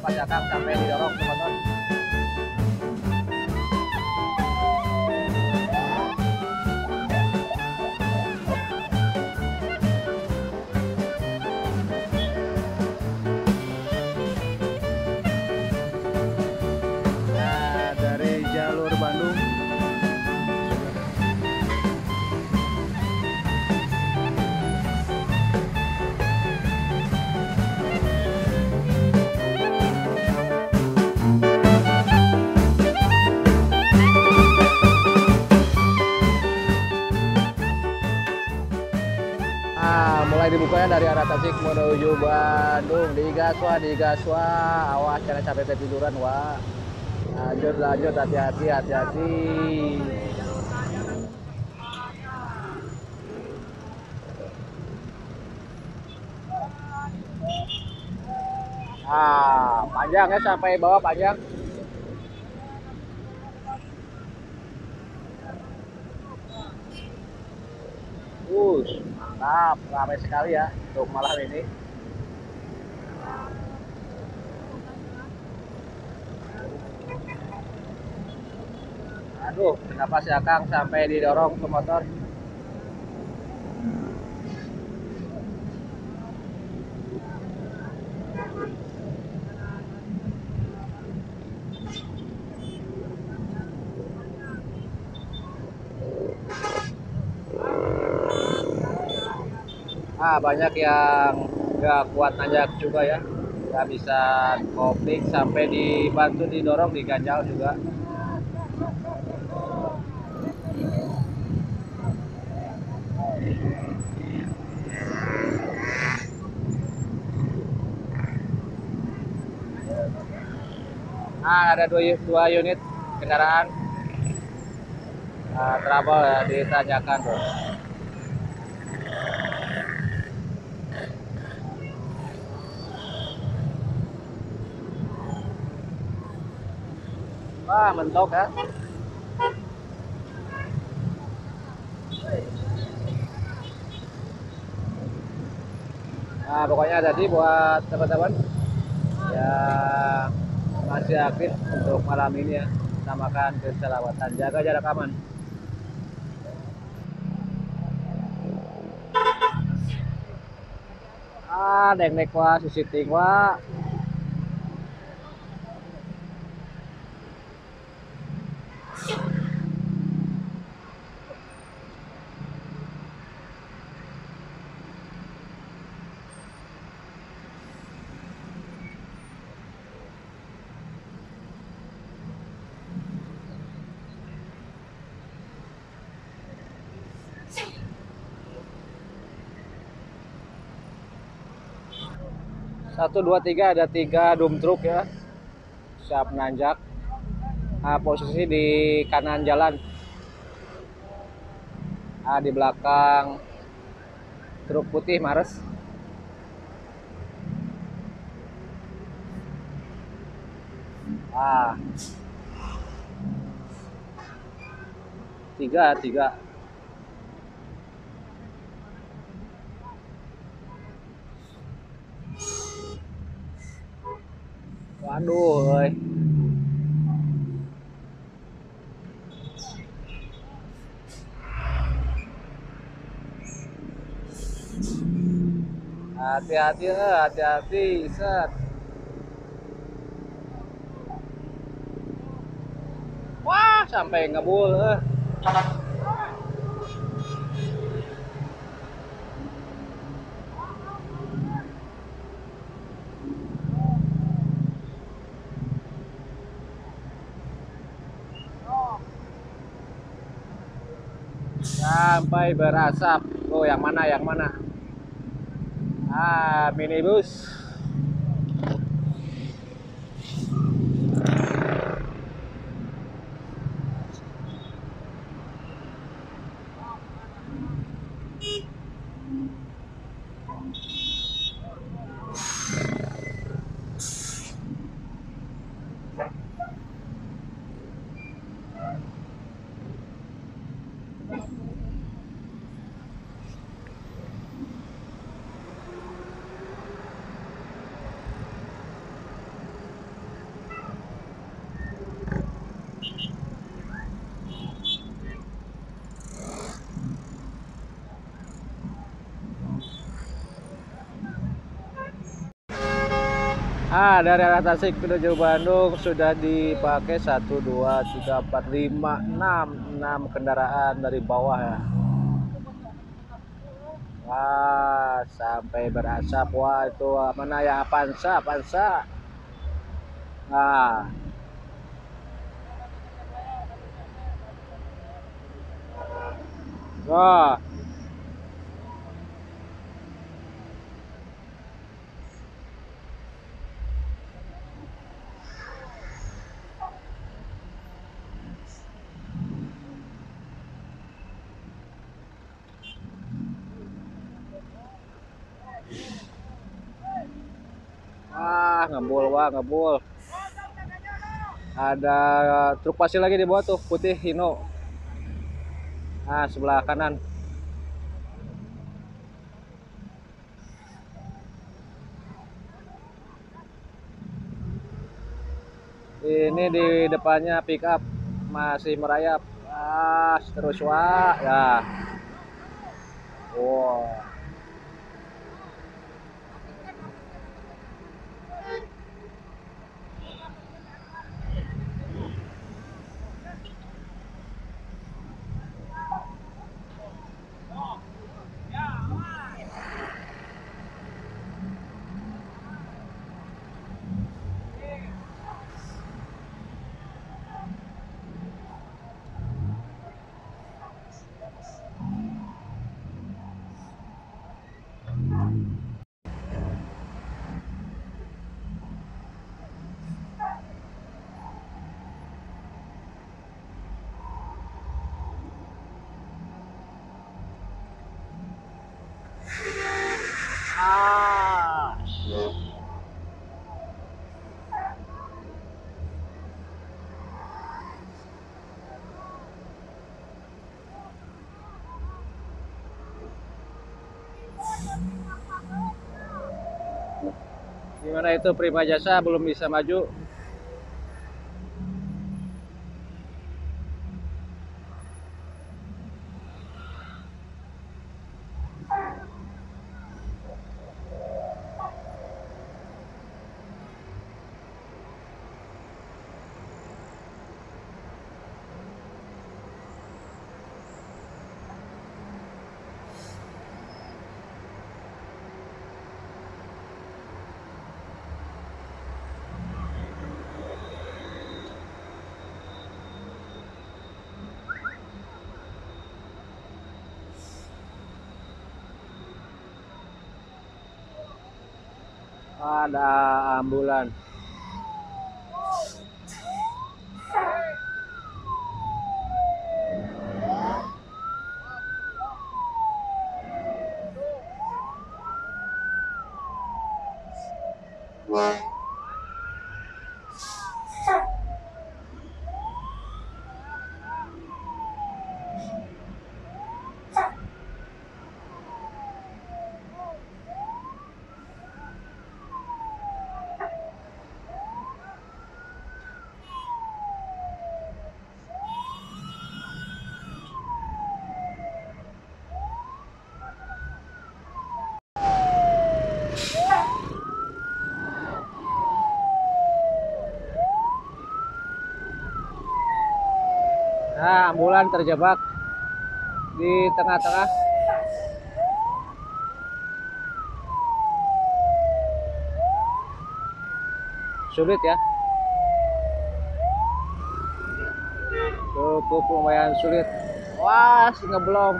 Pas Akang sampai didorong ke motor. Nah, dari jalur Bandung mulai dibukanya dari arah Tasik menuju Bandung. Digas wah, awas jangan sampai ketiduran wah. Lanjut, hati-hati. Panjang ya, sampai bawah panjang. Mantap, ramai sekali ya untuk malam ini. Aduh, kenapa si Akang sampai didorong ke motor? Banyak yang nggak kuat nanjak juga ya, nggak bisa kopling sampai dibantu didorong diganjal juga. Ada dua unit kendaraan trouble ya, ditanyakan tuh. Wah, mentok ya. Pokoknya tadi buat teman-teman yang masih aktif untuk malam ini ya, utamakan keselamatan, jaga jarak aman. Dek wah, susiting wah. Satu, dua, tiga, ada 3 dump truk ya, siap menanjak. Posisi di kanan jalan, di belakang truk putih Mares. Tiga. Waduh, oi. Hati-hati, set. Wah, sampai ngebul. Sampai berasap. Oh, yang mana? Minibus. Dari arah Tasik menuju Bandung sudah dipakai 1, 2, 3, 4, 5, 6 kendaraan dari bawah ya. Wah, sampai berasap. Wah, itu mana ya? Avanza, Avanza. Nah, wah, ngebul, wah, ngebul. Ada truk pasir lagi di bawah tuh, putih Hino. Nah, sebelah kanan. Ini di depannya pick up masih merayap. Terus wah, ya. Wow. Ah. Gimana itu Prima Jasa belum bisa maju? Ada ambulan. Nah, ambulan terjebak di tengah-tengah. Sulit ya. Cukup lumayan sulit. Wah, ngeblong.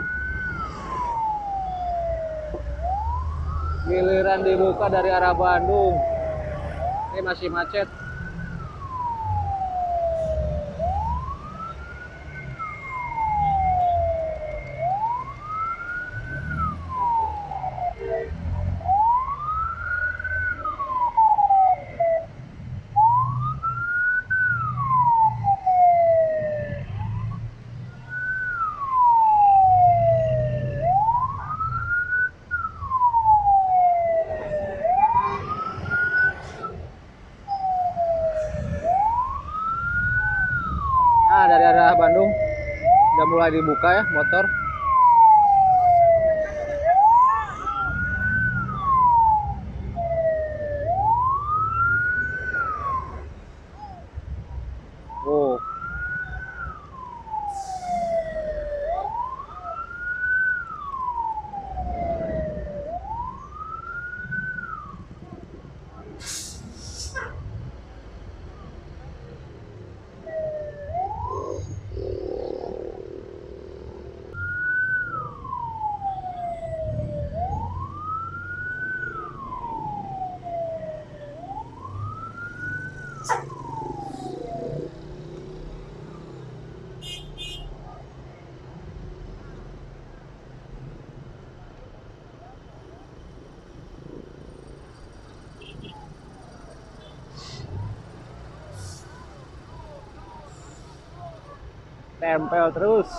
Giliran dibuka dari arah Bandung. Ini masih macet. Nah, dari arah Bandung udah mulai dibuka ya motor. nempel terus.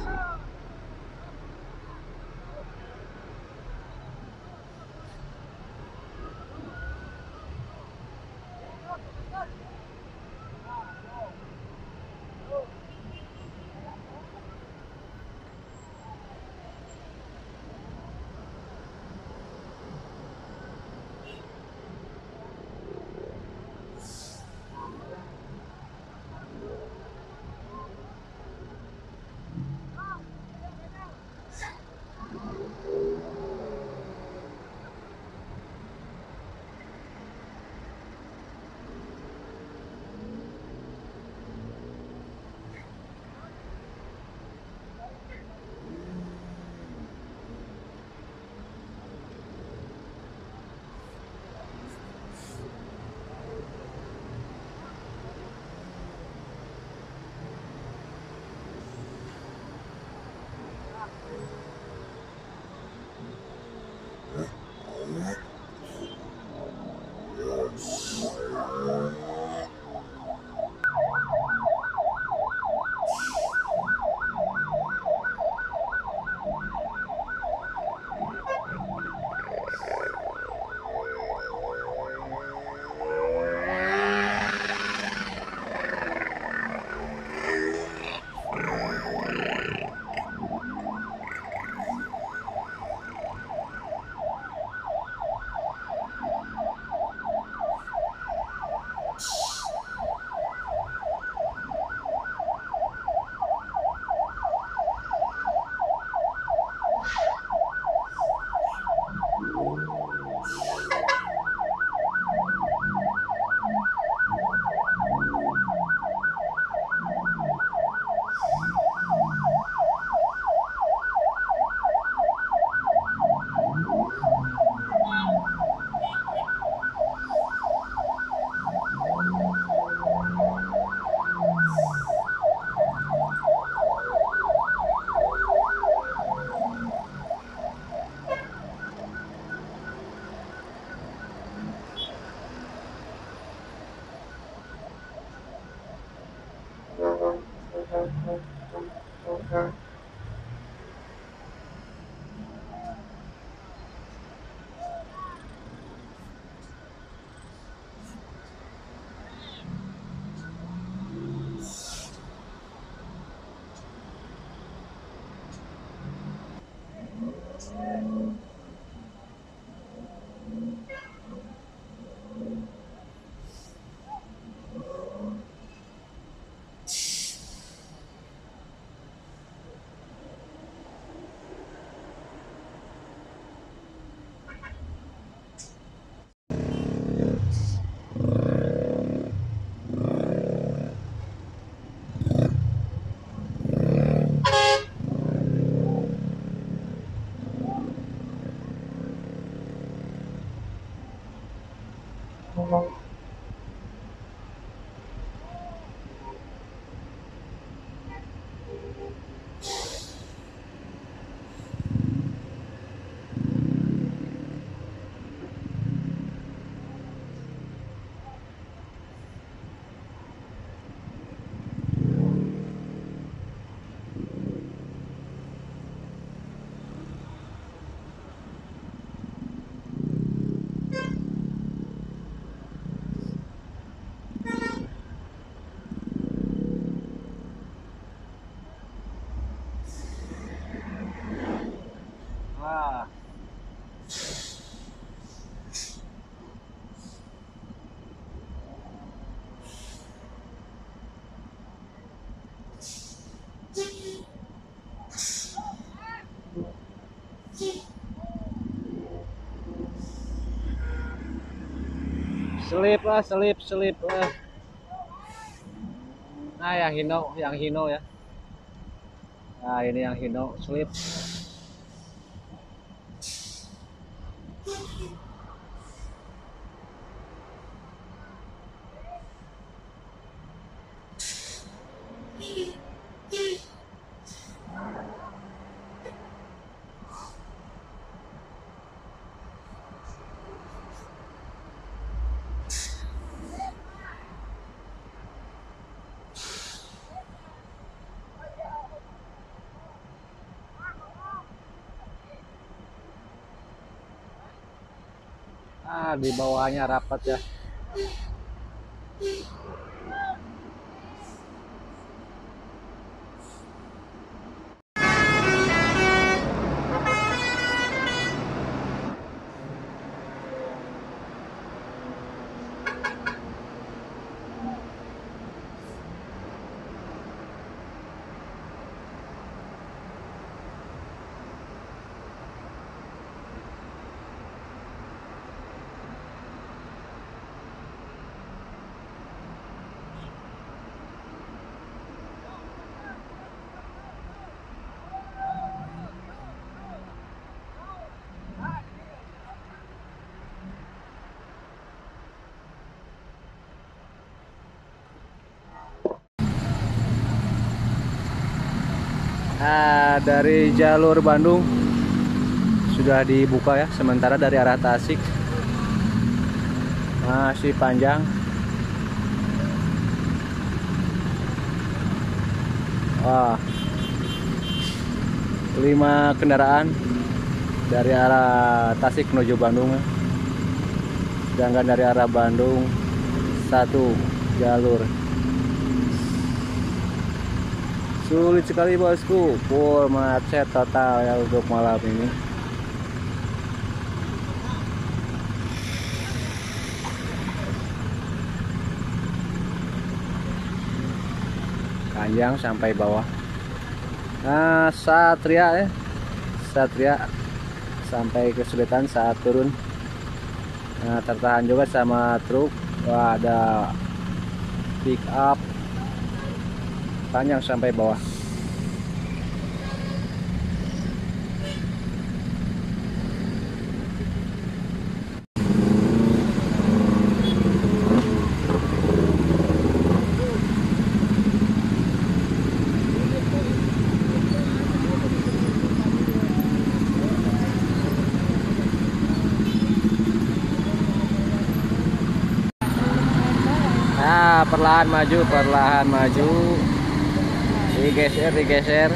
Nah, selip lah, selip lah. Nah, yang Hino ya. Nah, ini yang Hino selip. Di bawahnya rapat ya. Dari jalur Bandung sudah dibuka ya, sementara dari arah Tasik masih panjang. Wah, 5 kendaraan dari arah Tasik menuju Bandung, sedangkan dari arah Bandung 1 jalur. Sulit sekali bosku, full macet total ya untuk malam ini. Panjang sampai bawah. Satria ya, Satria sampai kesulitan saat turun. Tertahan juga sama truk. Wah, ada pick up. Panjang sampai bawah. Perlahan maju. Digeser.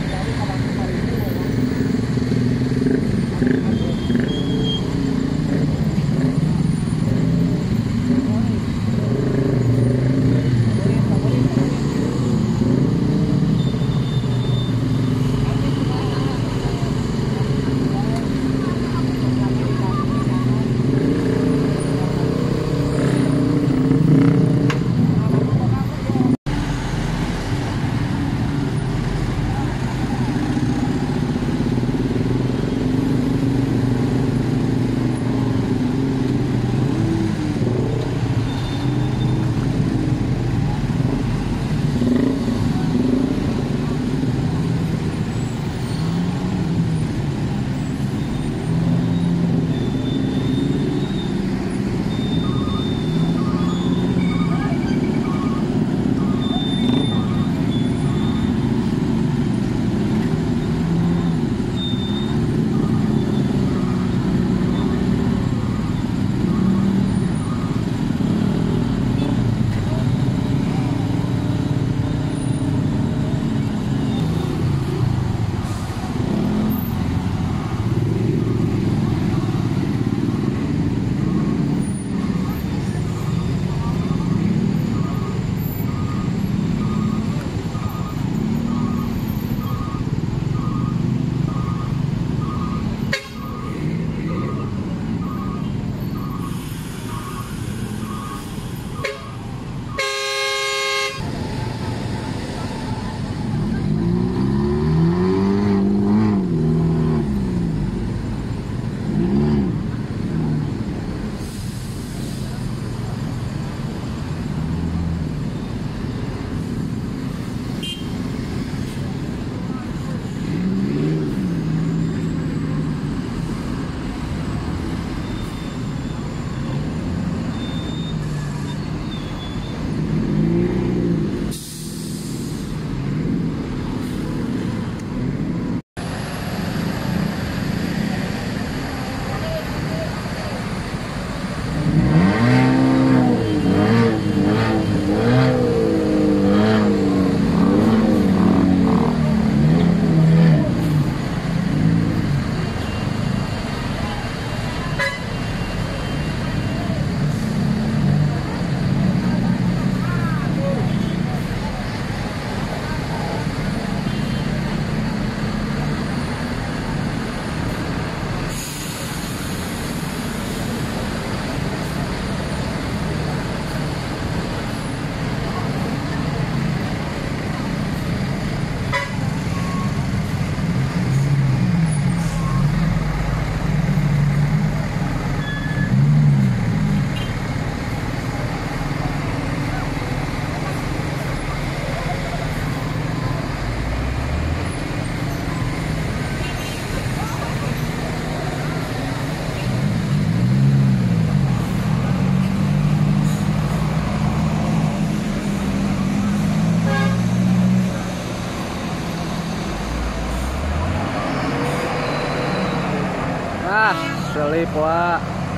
sip, Wak.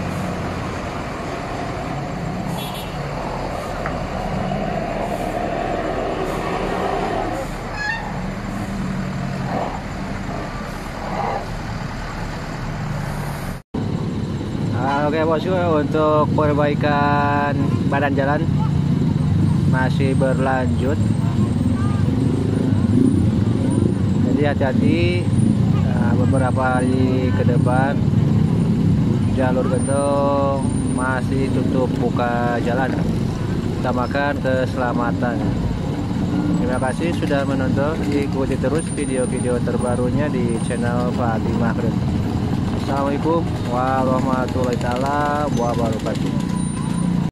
Oke bosku, untuk perbaikan badan jalan masih berlanjut. Jadi hati-hati, beberapa hari ke depan jalur gentong masih tutup buka jalan, utamakan keselamatan. Terima kasih sudah menonton, ikuti terus video-video terbarunya di channel Fatimah Keren. Assalamualaikum warahmatullahi wabarakatuh.